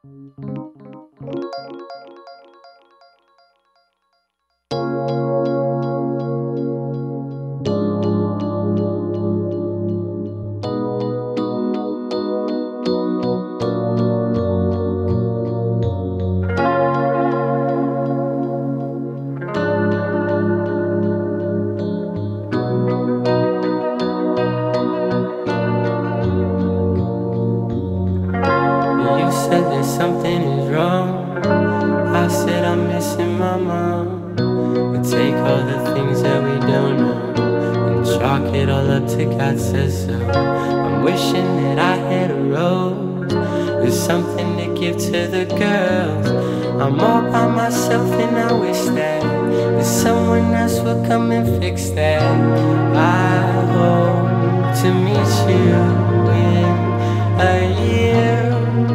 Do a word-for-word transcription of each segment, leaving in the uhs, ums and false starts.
Something is wrong. I said I'm missing my mom. We take all the things that we don't know and chalk it all up to God says so. I'm wishing that I had a rose with something to give to the girls. I'm all by myself and I wish that that someone else would come and fix that. I hope to meet you in a year.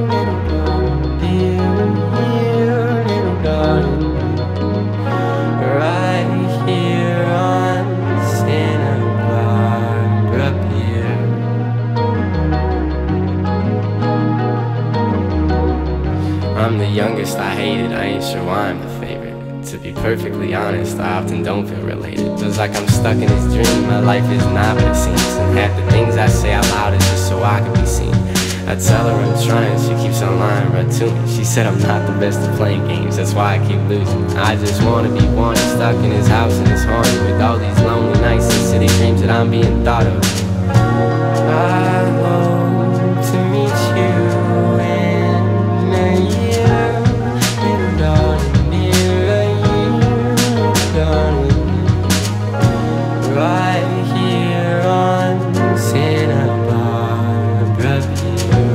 I'm the youngest, I hate it, I ain't sure why I'm the favorite. To be perfectly honest, I often don't feel related. Feels like I'm stuck in this dream, my life is not what it seems. And half the things I say out loud is just so I can be seen. I tell her I'm trying, she keeps on lying right to me. She said I'm not the best at playing games, that's why I keep losing. I just wanna be wanted, stuck in his house and it's haunted with all these lonely nights and city dreams that I'm being thought of. I hope to meet you in a year, little darling, near a year, little darling, right here on Santa Barbara View.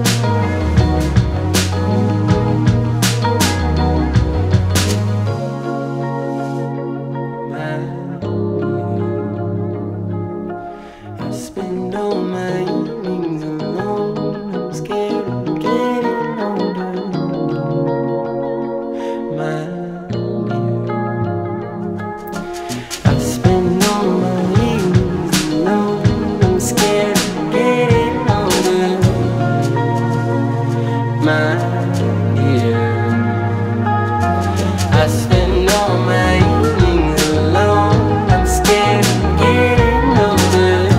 I spend all my evenings alone. I'm scared of getting older, my dear. I spend all my evenings alone. I'm scared of getting older, my dear. I spend all my evenings alone. I'm scared of getting older.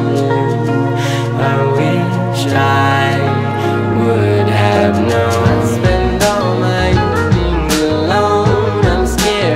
I wish I would have known. I spend all my evenings alone. I'm scared.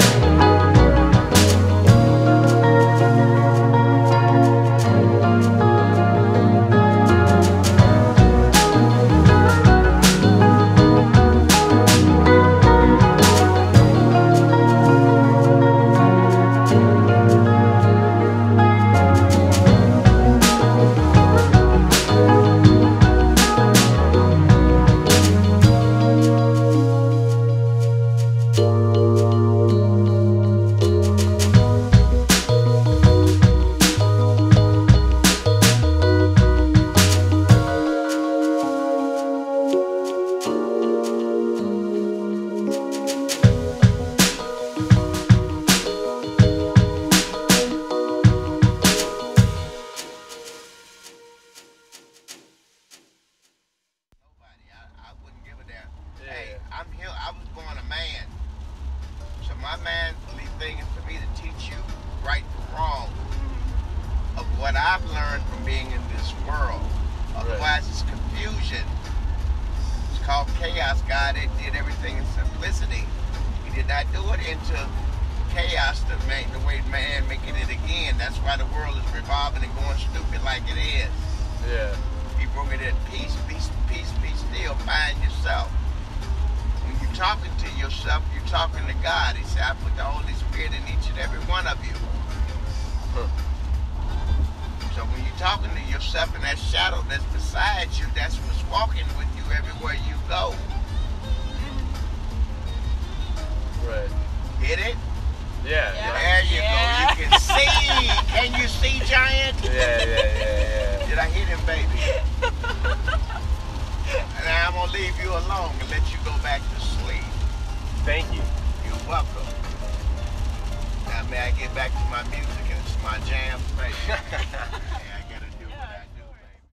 I'm here, I was born a man. So my manly thing is for me to teach you right from wrong of what I've learned from being in this world. Otherwise it's confusion. It's called chaos. God did everything in simplicity. He did not do it into chaos to make the way man making it again. That's why the world is revolving and going stupid like it is. Yeah. He broke it in peace, peace, peace, peace still. Find yourself. When you're talking to yourself, you're talking to God. He said, I put the Holy Spirit in each and every one of you. Huh. So when you're talking to yourself in that shadow that's beside you, that's what's walking with you everywhere you go. Right. Get it? Yeah. Yeah. There you Yeah. go. You can see. Can you see, Giant? Yeah, yeah, yeah, yeah. Did I hit him, baby? And I'm going to leave you alone and let you go back to sleep. Thank you. You're welcome. Now, may I get back to my music and it's my jam? Baby. Yeah.